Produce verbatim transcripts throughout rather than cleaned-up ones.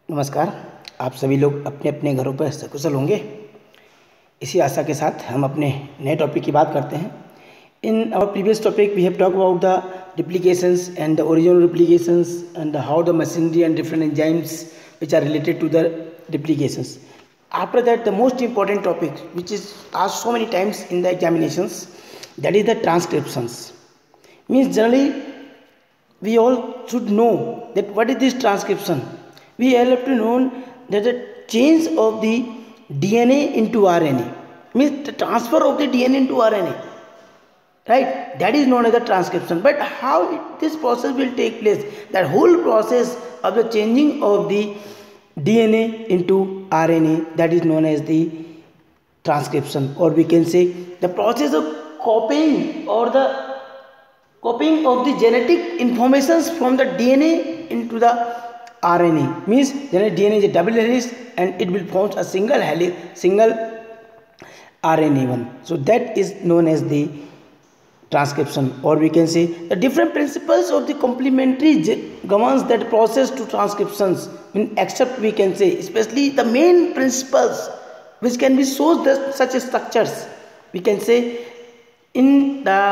नमस्कार। आप सभी लोग अपने अपने घरों पर सकुशल होंगे, इसी आशा के साथ हम अपने नए टॉपिक की बात करते हैं। In our previous topic we have talk about the replications and the original replications and how the machinery and different enzymes which are related to the replications. After that, the most important topic which is asked so many times in the examinations, that is the transcriptions. Means generally we all should know that what is this transcription. We all have to know that the change of the D N A into R N A, means the transfer of the D N A into R N A, right? That is known as the transcription. But how it, this process will take place, that whole process of the changing of the D N A into R N A, that is known as the transcription, or we can say the process of copying or the copying of the genetic informations from the D N A into the R N A. Means then D N A is a double helix and it will form a single helix, single R N A one. So that is known as the transcription, or we can say the different principles of the complementary governs that process to transcriptions. In except we can say especially the main principles which can be shows the such structures. We can say in the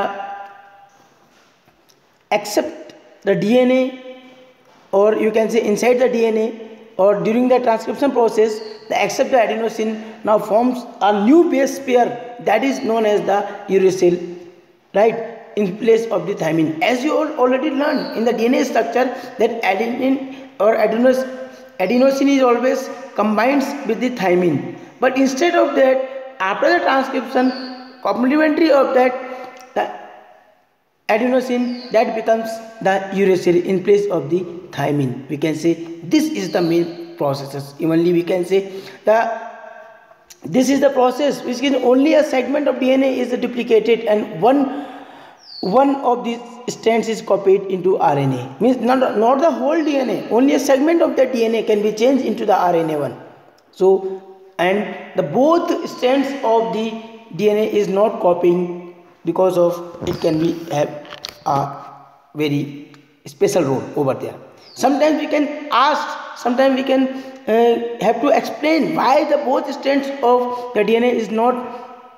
except the D N A, or you can say inside the D N A, or during the transcription process, the except the adenosine now forms a new base pair that is known as the uracil, right, in place of the thymine. As you all already learned in the D N A structure, that adenine or adenos, adenosine is always combines with the thymine, but instead of that, after the transcription, complementary of that, the adenosine, that becomes the uracil in place of the thymine. We can say this is the main processes. Evenly we can say the this is the process which is only a segment of D N A is duplicated and one one of these strands is copied into R N A. Means not, not the whole D N A, only a segment of the D N A can be changed into the R N A one. So and the both strands of the D N A is not copying, because of it can be have a very special role over there. Sometimes we can ask, sometimes we can uh, have to explain why the both strands of the D N A is not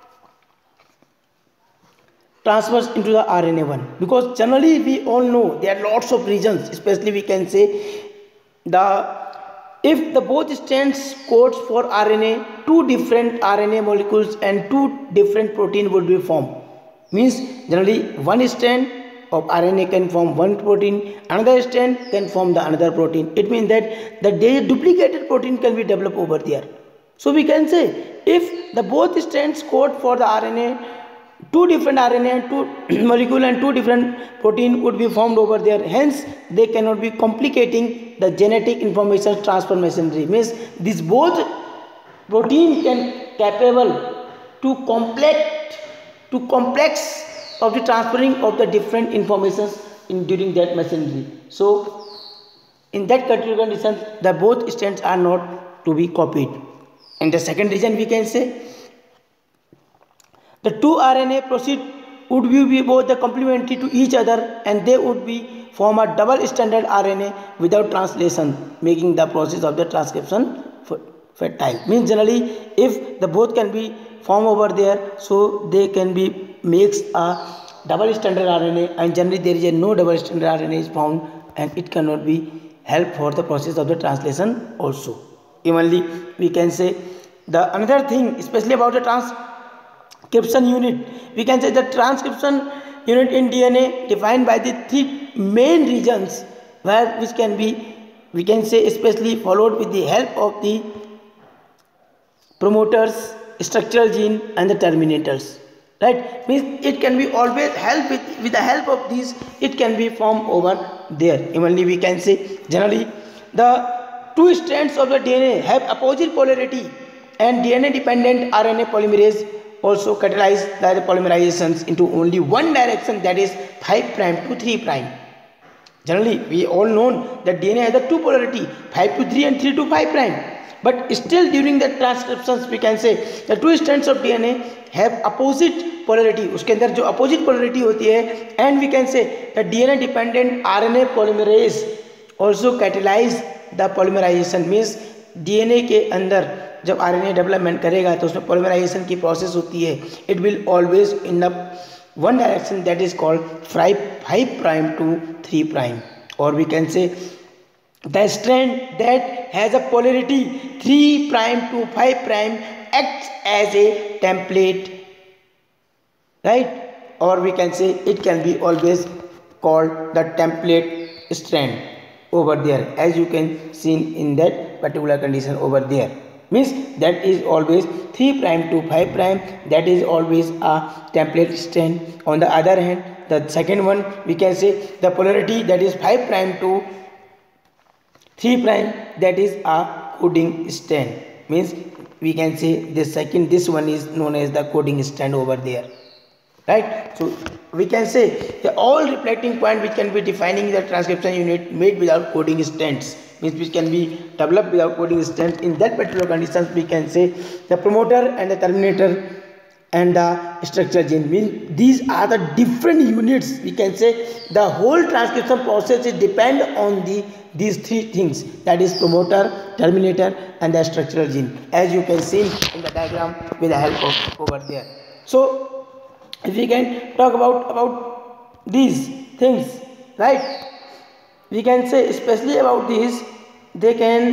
transfers into the R N A one, because generally we all know there are lots of reasons. Especially we can say the if the both strands codes for R N A, two different R N A molecules and two different protein would be formed. Means generally one strand of R N A can form one protein, another strand can form the another protein. It means that the duplicated protein can be developed over there. So we can say if the both strands code for the R N A, two different R N A and two molecule and two different protein would be formed over there. Hence they cannot be complicating the genetic information transfer machinery. Means these both protein can capable to complex to complex of the transferring of the different informations in during that machinery. So in that critical condition, the both strands are not to be copied. And the second reason we can say the two R N A proceed would be both the complementary to each other and they would be form a double stranded R N A without translation, making the process of the transcription fertile. Means generally if the both can be form over there, so they can be makes a double stranded R N A, and generally there is a no double stranded R N A is found and it cannot be help for the process of the translation also. Evenly we can say the another thing especially about the transcription unit, we can say the transcription unit in D N A defined by the three main regions where which can be we can say especially followed with the help of the promoters, structural gene and the terminators, right? Means it can be always help with, with the help of these it can be formed over there. Evenly we can say generally the two strands of the D N A have opposite polarity and D N A dependent R N A polymerase also catalyze the polymerizations into only one direction, that is five prime to three prime. Generally we all know that D N A has the two polarity five to three and three to five prime. But still during the transcriptions we can say the two strands of D N A have opposite polarity. उसके अंदर जो opposite polarity होती है, and we can say the D N A dependent R N A polymerase also catalyze the polymerization, means DNA के अंदर जब RNA development करेगा तो उसमें पॉलीमराइजेशन की प्रोसेस होती है. It will always in the one direction, that is called five prime to three prime. और we can say the strand that has a polarity three prime to five prime acts as a template, right? Or we can say it can be always called the template strand over there, as you can see in that particular condition over there, means that is always three prime to five prime, that is always a template strand. On the other hand, the second one we can say the polarity that is five prime to three prime, that is a coding strand, means we can say this second this one is known as the coding strand over there, right? So we can say the all reflecting point which can be defining the transcription unit made without coding strands, means which can be developed without coding strands. In that particular conditions we can say the promoter and the terminator and the structure gene, means these are the different units. We can say the whole transcription process is depend on the these three things, that is promoter, terminator and the structural gene, as you can see in the diagram with the help of over there. So if we can talk about about these things, right, we can say especially about these, they can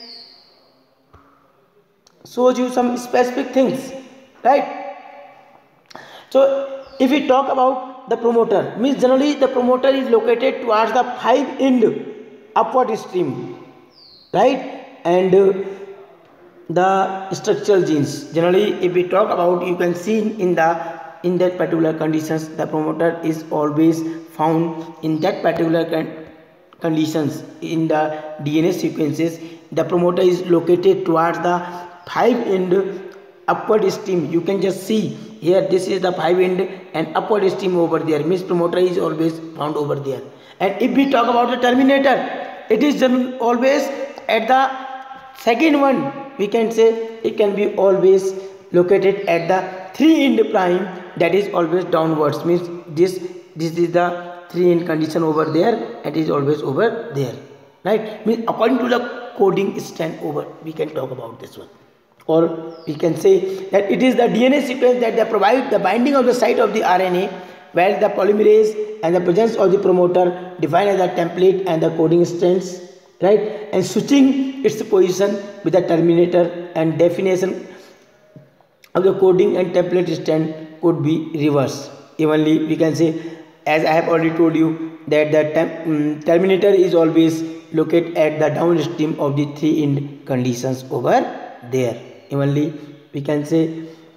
show you some specific things, right? So if we talk about the promoter, means generally the promoter is located towards the five end upward stream, right? And uh, the structural genes, generally if we talk about, you can see in the in that particular conditions the promoter is always found in that particular con conditions in the D N A sequences. The promoter is located towards the five end upward stream. You can just see here, this is the five end and upward stream over there, means promoter is always found over there. And if we talk about the terminator, it is always at the second one. We can say it can be always located at the three end prime, that is always downwards, means this this is the three end condition over there, and is always over there, right? Means according to the coding strand over, we can talk about this one. Or we can say that it is the D N A sequence that they provide the binding of the site of the R N A, while the polymerase and the presence of the promoter define as the template and the coding strands, right? And switching its position with the terminator and definition of the coding and template strand could be reversed. Evenly, we can say, as I have already told you, that the um, terminator is always located at the downstream of the three end conditions over there. Evenly, we can say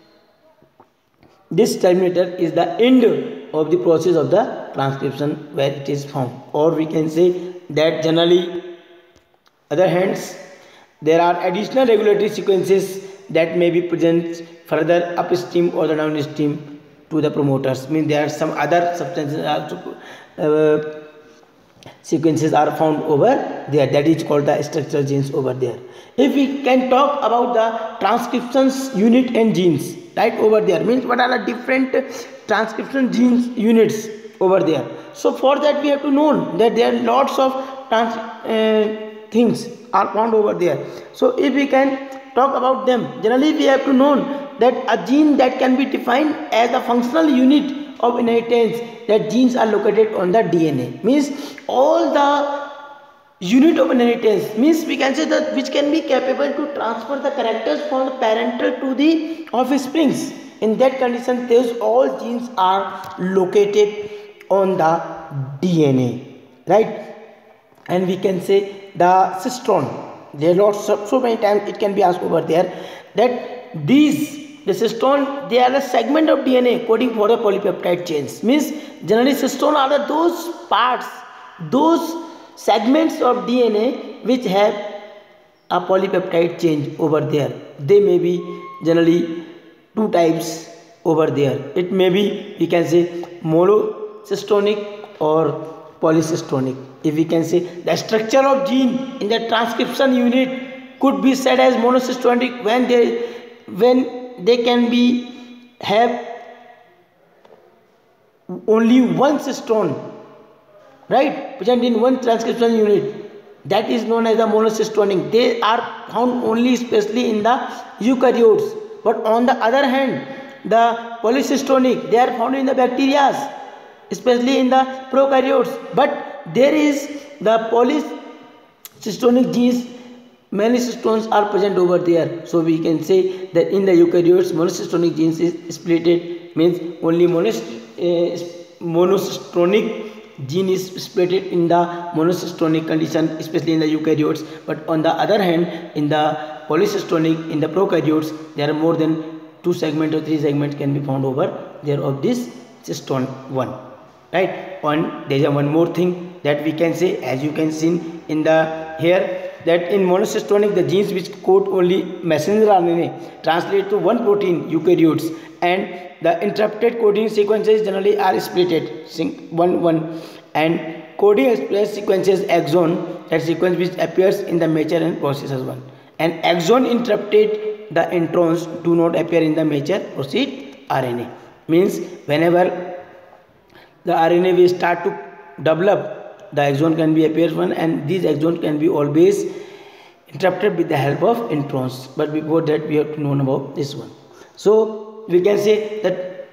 this terminator is the end of the process of the transcription where it is found. Or we can say that generally, other hands, there are additional regulatory sequences that may be present further upstream or the downstream to the promoters. Means there are some other substances also, uh, sequences are found over there, that is called the structural genes over there. If we can talk about the transcriptions unit and genes, right, over there, means what are the different transcription genes units over there. So for that we have to know that there are lots of trans uh, things are found over there. So if we can talk about them, generally we have to know that a gene that can be defined as a functional unit of inheritance, that genes are located on the D N A, means all the unit of inheritance, means we can say that which can be capable to transfer the characters from the parental to the offsprings. In that condition, those all genes are located on the D N A, right? And we can say the cistron. There are lots of, so many times it can be asked over there that these the cistron, they are a segment of D N A coding for the polypeptide chains. Means generally cistron are the those parts, those segments of D N A which have a polypeptide chain over there. They may be generally two types over there. It may be, we can say, monocystonic or polycystonic. If we can say the structure of gene in the transcription unit could be said as monocystonic when they when they can be have only one cistron, right, present in one transcription unit. that is known as the monocystonic. They are found only especially in the eukaryotes. But on the other hand, the polycystonic, they are found in the bacteria, especially in the prokaryotes. But there is the polycystonic genes, many cystones are present over there. So we can say that in the eukaryotes, monocystonic genes is splitted, means only monos, uh, monocystonic gene is splitted in the monocystonic condition, especially in the eukaryotes. But on the other hand, in the polycystonic, in the prokaryotes, there are more than two segments or three segments can be found over there of this cystone one, right? And there is one more thing that we can say, as you can see in the here, that in monocystonic, the genes which code only messenger R N A translate to one protein eukaryotes, and the interrupted coding sequences generally are splitted one one, and coding express sequences exon, that sequence which appears in the mature and process one, and exon interrupted the introns do not appear in the mature proceed R N A. Means whenever the R N A will start to develop, the exon can be appears one, and these exons can be always interrupted with the help of introns. But before that, we have to know about this one. So we can say that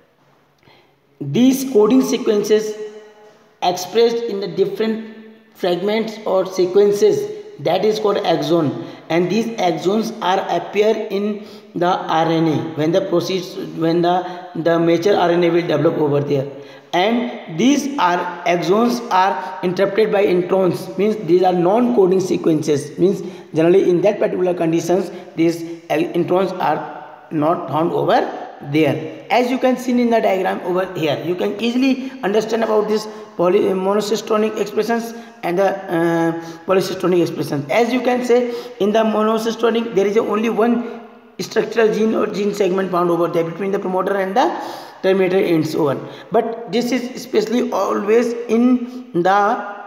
these coding sequences expressed in the different fragments or sequences, that is called exon, and these exons are appear in the R N A when the proceeds when the the mature R N A will develop over there. And these are exons are interrupted by introns, means these are non-coding sequences, means generally in that particular conditions these introns are not found over there. As you can see in the diagram over here, you can easily understand about this poly monocystonic expressions and the uh, polycystonic expressions. As you can say, in the monocystonic there is only one structural gene or gene segment found over there between the promoter and the terminator ends over. But this is especially always in the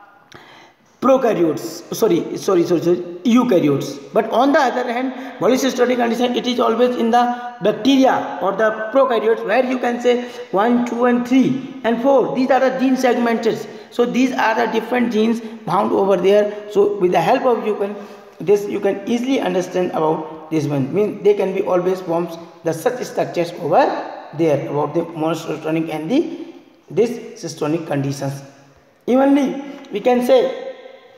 prokaryotes, sorry, sorry, sorry, sorry, eukaryotes. But on the other hand, polycystic condition, it is always in the bacteria or the prokaryotes, where you can say one, two, and three, and four. These are the gene segments. So these are the different genes found over there. So with the help of you can this you can easily understand about this one. Means they can be always forms the such structures over there about the monocystonic and the this cystonic conditions. Evenly, we can say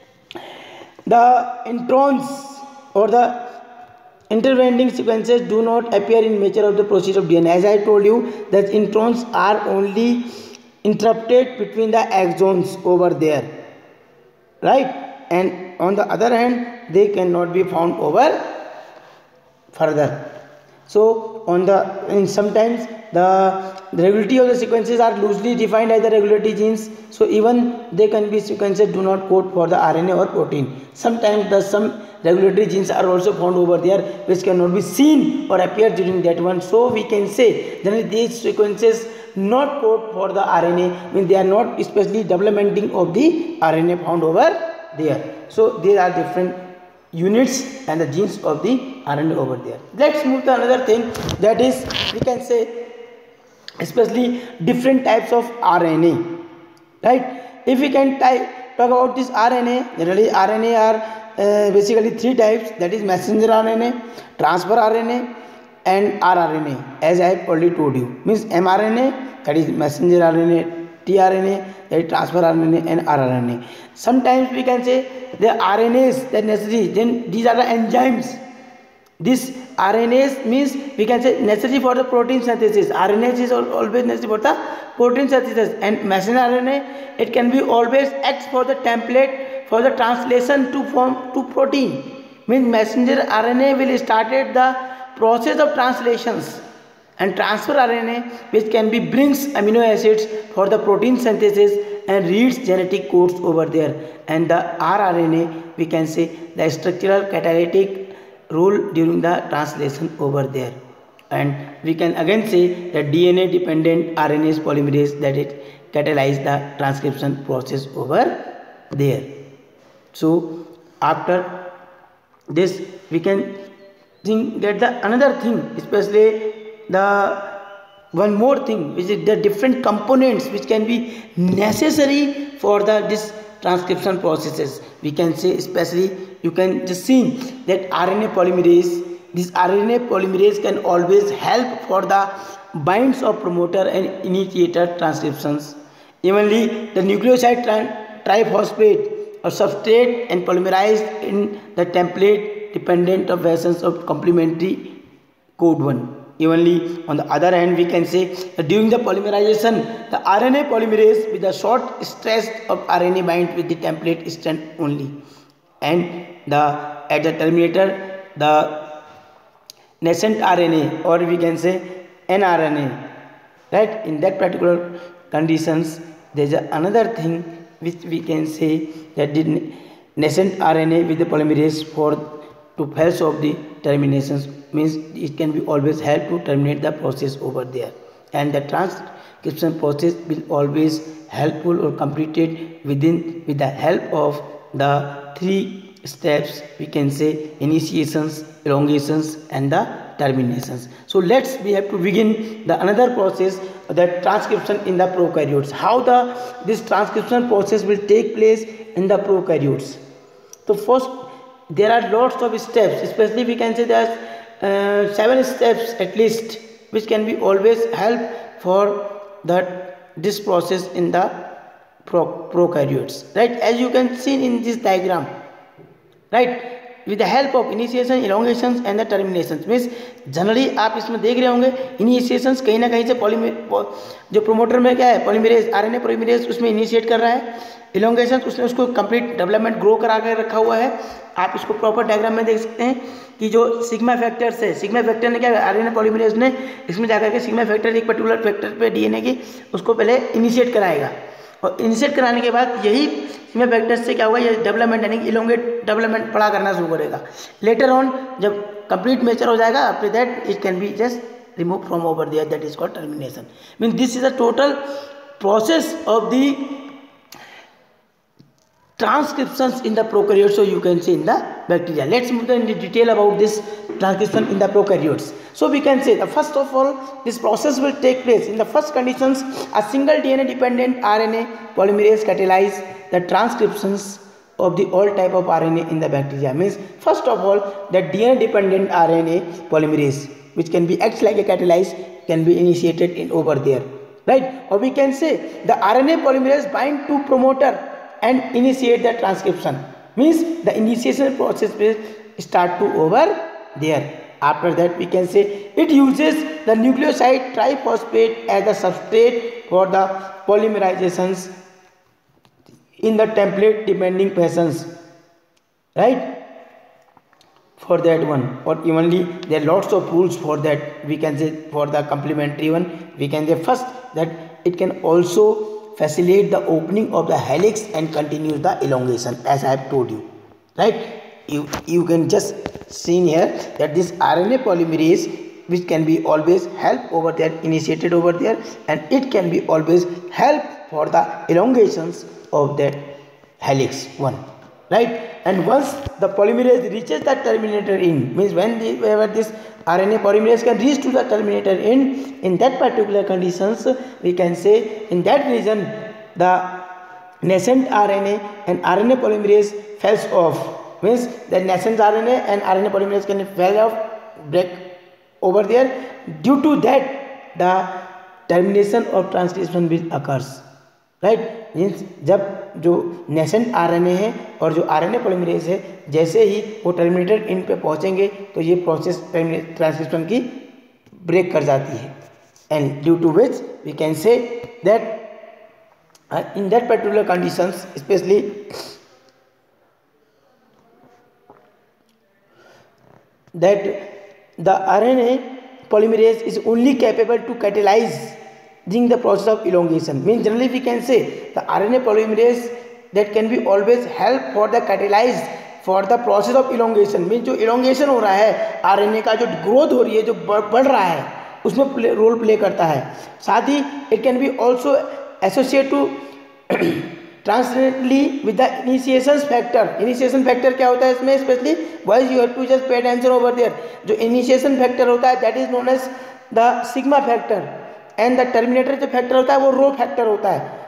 the introns or the intervening sequences do not appear in nature of the process of D N A. As I told you, that introns are only interrupted between the exons over there, right? And on the other hand, they cannot be found over further. So on the in sometimes the regularity of the sequences are loosely defined as the regularity genes. So even they can be sequences do not code for the R N A or protein. Sometimes the some regulatory genes are also found over there which cannot be seen or appear during that one. So we can say that these sequences not code for the R N A, means they are not especially developmenting of the R N A found over there. So there are different units and the genes of the R N A over there. Let's move to another thing, that is we can say especially different types of R N A, right? If we can talk about this R N A, generally R N A are uh, basically three types, that is messenger R N A, transfer R N A, and rRNA. As I have already told you, means mRNA, that is messenger R N A, tRNA, that is transfer R N A, and rRNA. Sometimes we can say the R N As that necessary, then these are the enzymes. This R N As means we can say necessary for the protein synthesis. R N As is always necessary for the protein synthesis, and messenger R N A, it can be always acts for the template for the translation to form to protein. Means messenger R N A will started the process of translations, and transfer R N A which can be brings amino acids for the protein synthesis and reads genetic codes over there. And the rRNA, we can say the structural catalytic role during the translation over there. And we can again say that D N A dependent R N As polymerase, that it catalyze the transcription process over there. So after this we can think get the another thing, especially the one more thing, which is the different components which can be necessary for the this transcription processes. We can say especially you can just see that R N A polymerase, this R N A polymerase can always help for the binds of promoter and initiator transcriptions. Evenly, the nucleoside triphosphate or substrate and polymerized in the template dependent of versions of complementary code one. Evenly, on the other hand, we can say that during the polymerization, the R N A polymerase with the short stress of R N A bind with the template strand only, and the at the terminator the nascent R N A, or we can say nRNA, right? In that particular conditions, there is another thing which we can say that the nascent R N A with the polymerase for to fails of the terminations, means it can be always help to terminate the process over there, and the transcription process will always helpful or completed within with the help of the three steps, we can say initiations, elongations and the terminations. So let's we have to begin the another process, that transcription in the prokaryotes. How the this transcription process will take place in the prokaryotes. So first there are lots of steps, especially we can say there are uh, seven steps at least, which can be always help for that this process in the pro, prokaryotes, right? As you can see in this diagram, right, with the help of initiation, elongations and the terminations, means generally आप इसमें देख रहे होंगे इनिशिएशंस कहीं ना कहीं से polymer जो प्रोमोटर में क्या है पॉलीमरेज आरएनए पॉलीमरेज उसमें इनिशिएट कर रहा है, इलोंगेशन उसने उसको कंप्लीट डेवलपमेंट ग्रो करा कर रखा हुआ है. आप इसको प्रॉपर डायग्राम में देख सकते हैं कि जो सिग्मा फैक्टर्स है, सिग्मा फैक्टर ने क्या आरएनए पॉलीमरेज ने इसमें जाकर के सिग्मा फैक्टर एक पर्टिकुलर फैक्टर पे डीएनए की उसको पहले इनिशिएट कराएगा, और इनिशिएट कराने के बाद यही सिग्मा फैक्टर से क्या होगा, ये डेवलपमेंट यानी कि इलोंगेट डेवलपमेंट पढ़ा करना शुरू करेगा. लेटर ऑन जब कंप्लीट मेचर हो जाएगा, after that it can be just remove from over there, that is called termination. Mean this is a total process of the transcriptions in the prokaryotes, so you can say in the bacteria. Let's move in detail about this transcription in the prokaryotes. So we can say the first of all this process will take place in the first conditions. A single D N A dependent R N A polymerase catalyze the transcriptions of the all type of R N A in the bacteria. Means first of all that D N A dependent R N A polymerase which can be acts like a catalyze can be initiated in over there, right? Or we can say the R N A polymerase bind to promoter and initiate the transcription, means the initiation process will start to over there. After that we can say it uses the nucleoside triphosphate as a substrate for the polymerizations in the template depending fashions, right? For that one, or evenly there are lots of rules for that. We can say for the complementary one, we can say first that it can also facilitate the opening of the helix and continues the elongation, as I have told you, right? You you can just see here that this R N A polymerase which can be always help over there, initiated over there, and it can be always help for the elongations of that helix one, right? And once the polymerase reaches the terminator end, means when the, whenever this R N A polymerase can reach to the terminator end, in that particular conditions we can say in that region the nascent R N A and R N A polymerase falls off, means the nascent R N A and R N A polymerase can fall off, break over there. Due to that the termination of transcription will occurs, right? Means जब जो nascent RNA है और जो RNA polymerase है जैसे ही वो terminator इन पे पहुंचेंगे तो ये प्रोसेस ट्रांसक्रिप्शन की ब्रेक कर जाती है, and due to which we can say that in that particular conditions specially that the R N A polymerase is only capable to catalyze during the process of elongation. Means generally we can say the R N A polymerase that can be always help for the catalyze for the process of elongation. Means जो elongation हो रहा है R N A का, जो growth हो रही है, जो बढ़ रहा है, उसमें रोल प्ले करता है. साथ ही it can be also associate to translately with the initiation factor. Initiation factor क्या होता है इसमें specially wise you have to just pay attention over there. जो इनिशिएशन फैक्टर होता है that is known as the sigma factor, and the terminator जो factor होता है वो रो फैक्टर होता है.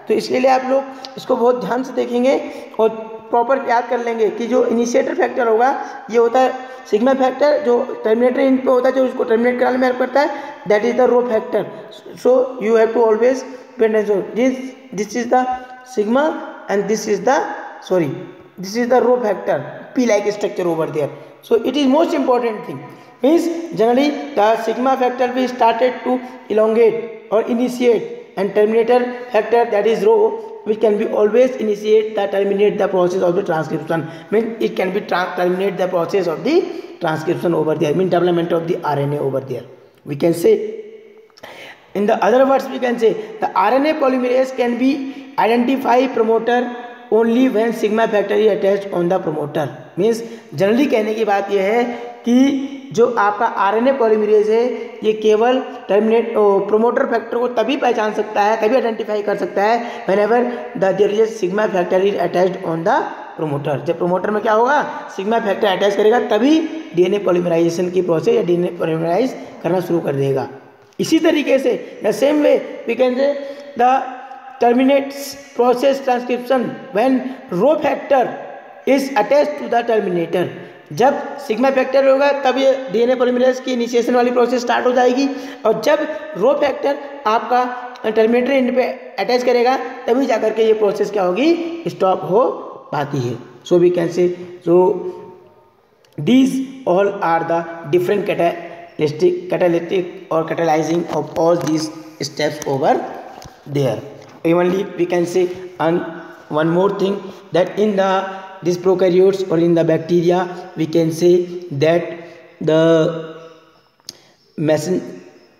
तो इसके लिए आप लोग इसको बहुत ध्यान से देखेंगे और प्रॉपर याद कर लेंगे कि जो इनिशिएटर फैक्टर होगा ये होता है सिग्मा फैक्टर, जो टर्मिनेटर इन पे होता है जो उसको टर्मिनेट कराने में हेल्प करता है, that is the rho factor. So you have to always pay attention. This this is the sigma and this is the sorry this is the rho factor, p like structure over there. So it is most important thing, means generally the sigma factor will started to elongate or initiate, and terminator factor, that is rho, which can be always initiate the terminate the process of the transcription, means it can be terminate the process of the transcription over there, means development of the R N A over there. We can say, in the other words we can say, the R N A polymerase can be identify promoter only when sigma factor is attached on the promoter. Means generally कहने की बात यह है कि जो आपका RNA polymerase है ये केवल टर्मिनेट प्रोमोटर फैक्टर को तभी पहचान सकता है, तभी आइडेंटिफाई कर सकता है whenever the there is sigma factor is attached on the promoter. जब प्रोमोटर में क्या होगा, सिग्मा फैक्टर अटैच करेगा तभी डीएनए पॉलीमराइजेशन की प्रोसेस या डीएनए पॉलीमराइज करना शुरू कर देगा. इसी तरीके से the same way we can say the terminates process transcription when rho factor is attached to the terminator. जब सिग्मा फैक्टर होगा तब ये डीएनए पॉलीमरेज की इनिशिएशन वाली प्रोसेस स्टार्ट हो जाएगी, और जब रो फैक्टर आपका टर्मिनेटर एंड पे अटैच करेगा तभी जाकर के ये प्रोसेस क्या होगी, स्टॉप हो पाती है. सो we can say so these all are the different catalystic catalytic और catalysing of all these steps over there. Evenly we can say and one more thing, that in the these prokaryotes or in the bacteria we can say that the messenger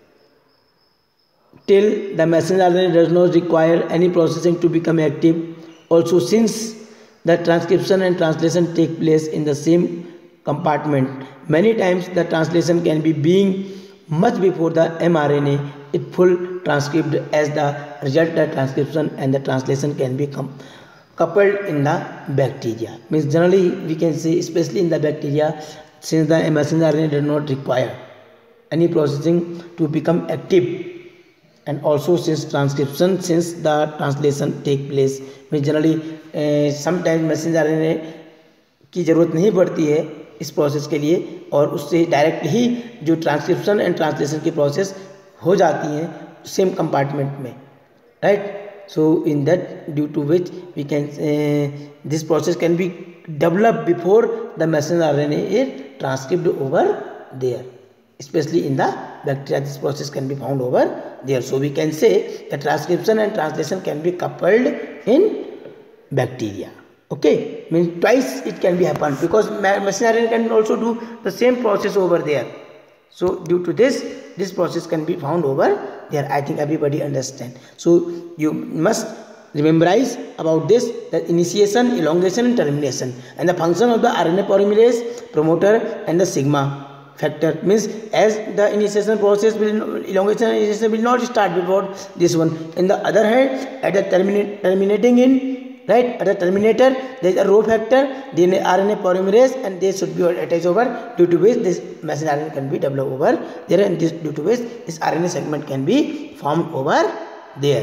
till the messenger R N A does not require any processing to become active. Also, since the transcription and translation take place in the same compartment, many times the translation can be being much before the mRNA it full transcribed. As the result, the transcription and the translation can be coupled in the bacteria. Means generally we can say, especially in the bacteria, since the messenger R N A does not require any processing to become active, and also since transcription, since the translation take place, means generally uh, sometimes messenger R N A की ज़रूरत नहीं पड़ती है इस process के लिए, और उससे डायरेक्ट ही जो ट्रांसक्रिप्शन एंड ट्रांसलेशन की प्रोसेस हो जाती हैं सेम कंपार्टमेंट में, right. So in that due to which we can this process can be develop before the messenger RNA is transcript over there, specially in the bacteria this process can be found over there. So we can say the transcription and translation can be coupled in bacteria. Okay, means twice it can be happen because messenger R N A can also do the same process over there. So due to this, this process can be found over there. I think everybody understand. So you must rememberize about this, the initiation, elongation and termination, and the function of the R N A polymerase, promoter and the sigma factor. Means as the initiation process will, elongation and initiation will not start before this one. On the other hand, at the terminate, terminating in right at the terminator there is a rho factor, then R N A polymerase, and they should be attached over, due to which this messenger R N A can be developed over there, and this due to which this R N A segment can be formed over there.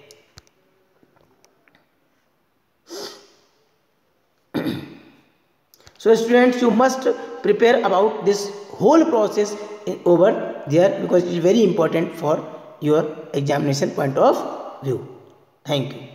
So students, you must prepare about this whole process in, over there, because it is very important for your examination point of view. Thank you.